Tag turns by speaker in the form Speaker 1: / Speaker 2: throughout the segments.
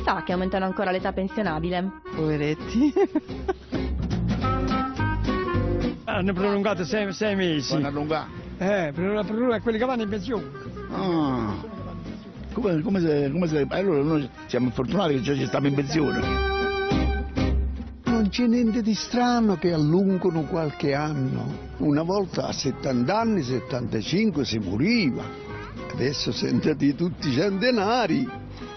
Speaker 1: sa che aumentano ancora l'età pensionabile.
Speaker 2: Poveretti.
Speaker 3: Hanno prolungato 6 mesi.
Speaker 4: Vanno allungati?
Speaker 3: Prolunga quelli che vanno in pensione.
Speaker 4: Ah, come se... Allora noi siamo fortunati che già ci stiamo in pensione.
Speaker 5: Non c'è niente di strano che allungano qualche anno. Una volta a 70 anni, 75 si moriva. Adesso sentite tutti centenari.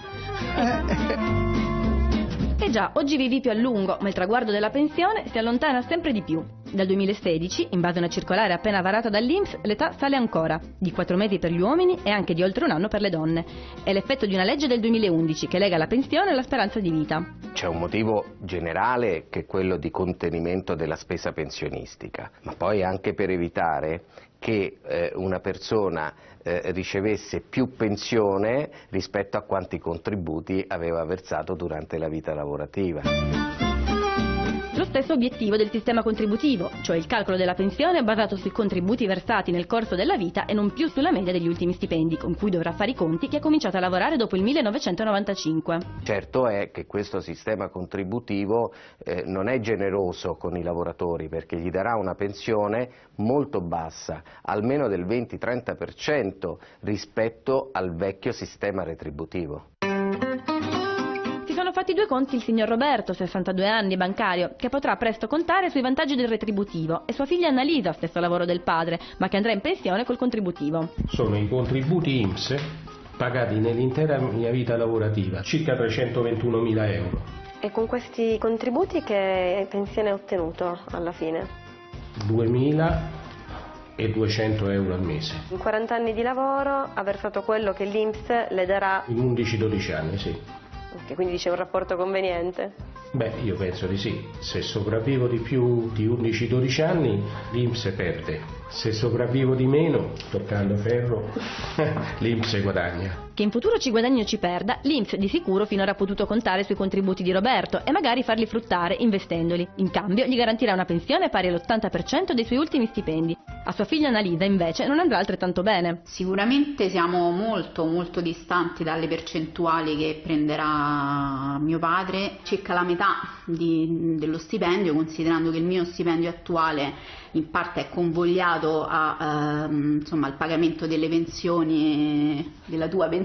Speaker 1: E già, oggi vivi più a lungo, ma il traguardo della pensione si allontana sempre di più. Dal 2016, in base a una circolare appena varata dall'INPS, l'età sale ancora, di 4 mesi per gli uomini e anche di oltre un anno per le donne. È l'effetto di una legge del 2011 che lega la pensione alla speranza di vita.
Speaker 6: C'è un motivo generale che è quello di contenimento della spesa pensionistica, ma poi anche per evitare che una persona ricevesse più pensione rispetto a quanti contributi aveva versato durante la vita lavorativa.
Speaker 1: Lo stesso obiettivo del sistema contributivo, cioè il calcolo della pensione basato sui contributi versati nel corso della vita e non più sulla media degli ultimi stipendi, con cui dovrà fare i conti chi ha cominciato a lavorare dopo il 1995.
Speaker 6: Certo è che questo sistema contributivo non è generoso con i lavoratori, perché gli darà una pensione molto bassa, almeno del 20-30% rispetto al vecchio sistema retributivo.
Speaker 1: Sono fatti due conti il signor Roberto, 62 anni, bancario, che potrà presto contare sui vantaggi del retributivo, e sua figlia Annalisa, stesso lavoro del padre, ma che andrà in pensione col contributivo.
Speaker 7: Sono i contributi INPS pagati nell'intera mia vita lavorativa, circa 321.000 euro.
Speaker 8: E con questi contributi che pensione hai ottenuto alla fine?
Speaker 7: 2.200 euro al mese.
Speaker 8: In 40 anni di lavoro ha versato quello che l'INPS le darà?
Speaker 7: In 11-12 anni, sì.
Speaker 8: Ok, quindi c'è un rapporto conveniente?
Speaker 7: Beh, io penso di sì. Se sopravvivo di più di 11-12 anni, l'INPS perde. Se sopravvivo di meno, toccando ferro, l'INPS guadagna.
Speaker 1: Che in futuro ci guadagni o ci perda, l'INPS di sicuro finora ha potuto contare sui contributi di Roberto e magari farli fruttare investendoli. In cambio gli garantirà una pensione pari all'80% dei suoi ultimi stipendi. A sua figlia Annalisa invece non andrà altrettanto bene.
Speaker 9: Sicuramente siamo molto distanti dalle percentuali che prenderà mio padre, circa la metà dello stipendio, considerando che il mio stipendio attuale in parte è convogliato insomma, al pagamento delle pensioni, della tua pensione.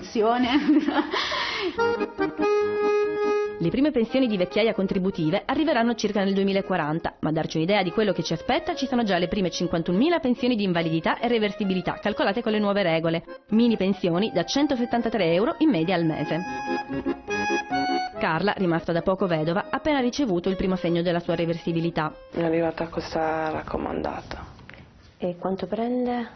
Speaker 1: Le prime pensioni di vecchiaia contributive arriveranno circa nel 2040, ma a darci un'idea di quello che ci aspetta ci sono già le prime 51.000 pensioni di invalidità e reversibilità calcolate con le nuove regole, mini pensioni da 173 euro in media al mese. Carla, rimasta da poco vedova, ha appena ricevuto il primo segno della sua reversibilità.
Speaker 10: Mi è arrivata questa raccomandata.
Speaker 8: E quanto prende?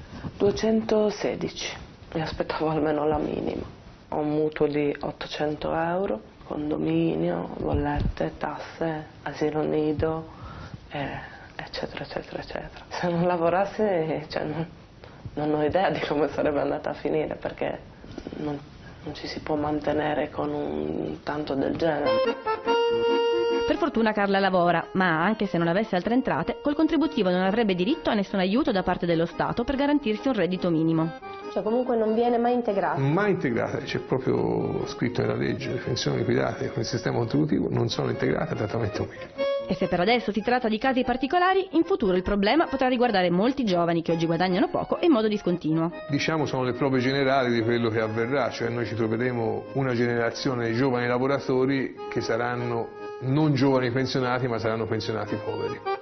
Speaker 10: 216. Mi aspettavo almeno la minima. Ho un mutuo di 800 euro, condominio, bollette, tasse, asilo nido, eccetera. Se non lavorassi, non ho idea di come sarebbe andata a finire, perché non ci si può mantenere con un tanto del genere.
Speaker 1: Per fortuna Carla lavora, ma anche se non avesse altre entrate, col contributivo non avrebbe diritto a nessun aiuto da parte dello Stato per garantirsi un reddito minimo.
Speaker 8: Cioè comunque non viene mai integrata?
Speaker 11: Mai integrata, c'è proprio scritto nella legge, le pensioni liquidate con il sistema contributivo non sono integrate a trattamento minimo.
Speaker 1: E se per adesso si tratta di casi particolari, in futuro il problema potrà riguardare molti giovani che oggi guadagnano poco e in modo discontinuo.
Speaker 11: Diciamo sono le prove generali di quello che avverrà, cioè noi ci troveremo una generazione di giovani lavoratori che saranno non giovani pensionati ma saranno pensionati poveri.